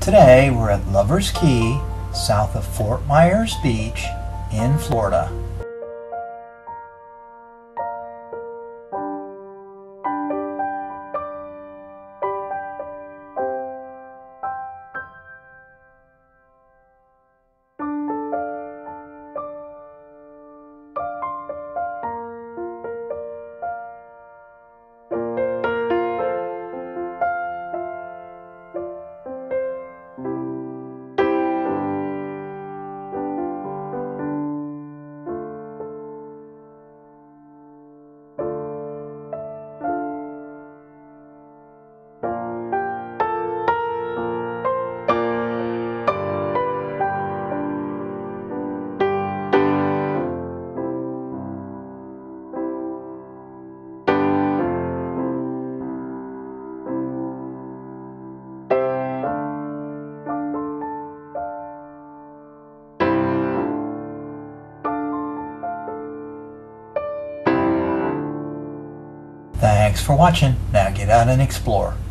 Today we're at Lover's Key, south of Fort Myers Beach in Florida. Thanks for watching. Now get out and explore.